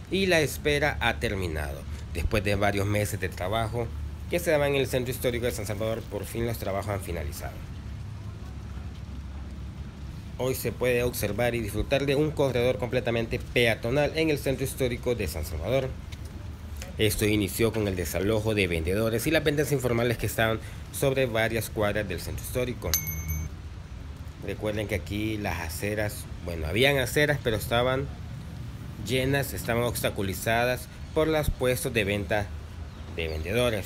y la espera ha terminado. Después de varios meses de trabajo que se daban en el Centro Histórico de San Salvador, por fin los trabajos han finalizado. Hoy se puede observar y disfrutar de un corredor completamente peatonal en el Centro Histórico de San Salvador. Esto inició con el desalojo de vendedores y las ventas informales que estaban sobre varias cuadras del Centro Histórico. Recuerden que aquí las aceras, bueno, habían aceras, pero estaban llenas, estaban obstaculizadas por los puestos de venta de vendedores.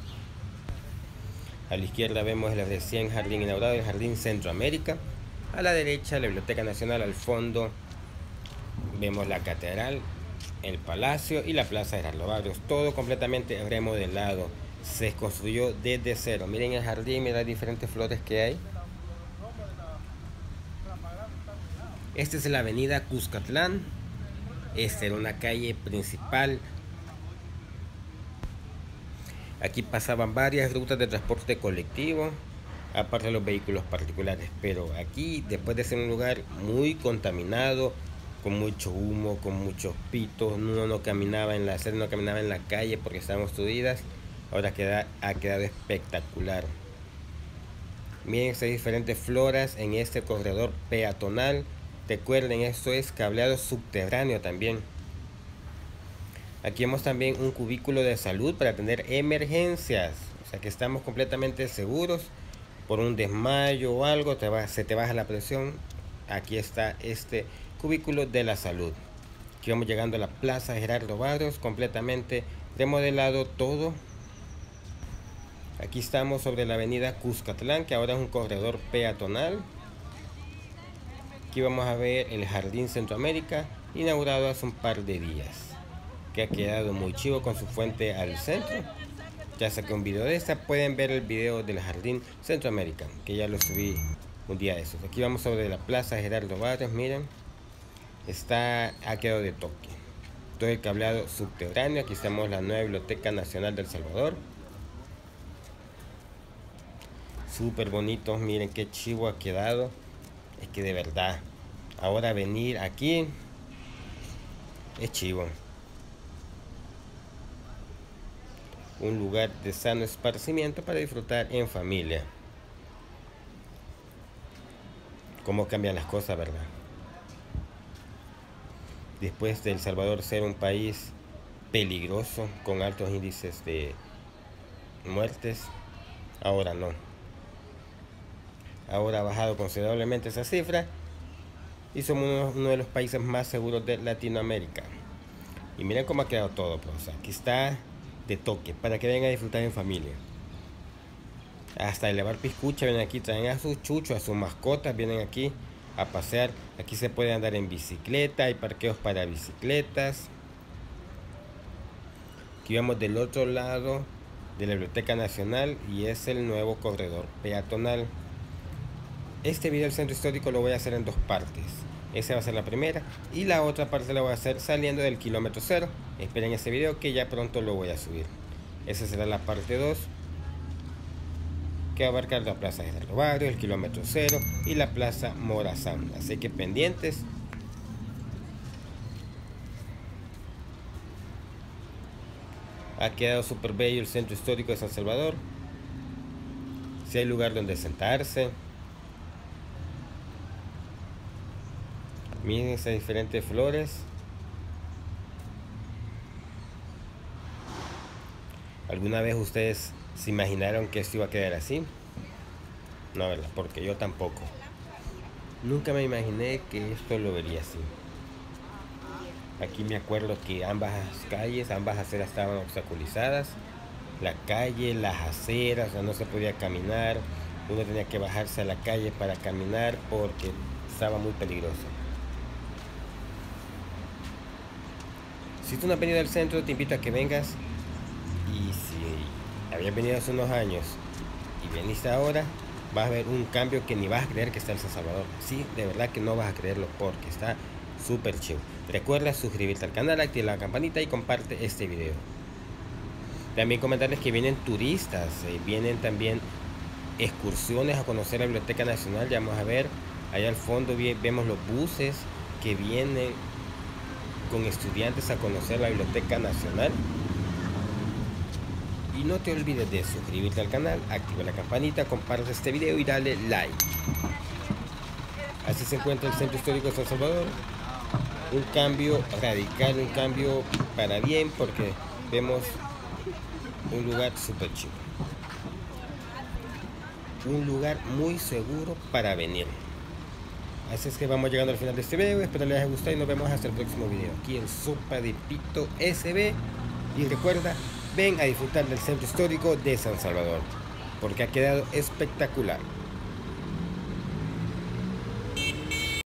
A la izquierda vemos el recién jardín inaugurado, el Jardín Centroamérica. A la derecha la Biblioteca Nacional, al fondo vemos la catedral, el palacio y la plaza de Gerardo Barrios, todo completamente remodelado. Se construyó desde cero. Miren el jardín, miren las diferentes flores que hay. Esta es la avenida Cuscatlán. Esta era una calle principal. Aquí pasaban varias rutas de transporte colectivo, aparte de los vehículos particulares, pero aquí, después de ser un lugar muy contaminado, con mucho humo, con muchos pitos, uno no caminaba en la acera, no caminaba en la calle porque estaban obstruidas, ahora ha quedado espectacular. Miren estas diferentes floras en este corredor peatonal. Recuerden, esto es cableado subterráneo también. Aquí vemos también un cubículo de salud para atender emergencias, o sea que estamos completamente seguros. Por un desmayo o algo, se te baja la presión. Aquí está este cubículo de la salud. Aquí vamos llegando a la plaza Gerardo Barrios, completamente remodelado todo. Aquí estamos sobre la avenida Cuscatlán, que ahora es un corredor peatonal. Aquí vamos a ver el Jardín Centroamérica, inaugurado hace un par de días, que ha quedado muy chivo con su fuente al centro. Ya saqué un video de esta, pueden ver el video del Jardín Centroamérica, que ya lo subí un día de esos. Aquí vamos sobre la plaza Gerardo Barrios, miren, ha quedado de toque. Todo el cableado subterráneo. Aquí estamos la nueva Biblioteca Nacional de El Salvador. Súper bonito, miren qué chivo ha quedado. Es que de verdad, ahora venir aquí es chivo. Un lugar de sano esparcimiento para disfrutar en familia. Cómo cambian las cosas, ¿verdad? Después de El Salvador ser un país peligroso, con altos índices de muertes, ahora no. Ahora ha bajado considerablemente esa cifra y somos uno de los países más seguros de Latinoamérica. Y miren cómo ha quedado todo, pues. O sea, aquí está de toque, para que vengan a disfrutar en familia. Hasta elevar piscucha, vienen aquí, traen a sus chuchos, a sus mascotas, vienen aquí a pasear. Aquí se puede andar en bicicleta, hay parqueos para bicicletas. Aquí vamos del otro lado de la Biblioteca Nacional y es el nuevo corredor peatonal. Este video del centro histórico lo voy a hacer en dos partes. Esa va a ser la primera y la otra parte la voy a hacer saliendo del kilómetro cero. Esperen ese video que ya pronto lo voy a subir. Esa será la parte 2, que abarca la plaza de Gerardo Barrios, el kilómetro cero y la plaza Morazán. Así que pendientes. Ha quedado súper bello el centro histórico de San Salvador. Si hay lugar donde sentarse. Miren esas diferentes flores. ¿Alguna vez ustedes se imaginaron que esto iba a quedar así? No, ¿verdad? Porque yo tampoco. Nunca me imaginé que esto lo vería así. Aquí me acuerdo que ambas calles, ambas aceras estaban obstaculizadas. La calle, las aceras, o sea, no se podía caminar. Uno tenía que bajarse a la calle para caminar porque estaba muy peligroso. Si tú no has venido al centro, te invito a que vengas. Y si habías venido hace unos años y viniste ahora, vas a ver un cambio que ni vas a creer que está en San Salvador. Sí, de verdad que no vas a creerlo porque está súper chido. Recuerda suscribirte al canal, activar la campanita y comparte este video. También comentarles que vienen turistas, vienen también excursiones a conocer la Biblioteca Nacional. Ya vamos a ver, allá al fondo vemos los buses que vienen con estudiantes a conocer la Biblioteca Nacional. Y no te olvides de suscribirte al canal, activa la campanita, comparte este video y dale like. Así se encuentra el Centro Histórico de San Salvador. Un cambio radical, un cambio para bien, porque vemos un lugar súper chido. Un lugar muy seguro para venir. Así es que vamos llegando al final de este video. Espero les haya gustado y nos vemos hasta el próximo video aquí en Sopa de Pito SB. Y recuerda, ven a disfrutar del Centro Histórico de San Salvador, porque ha quedado espectacular.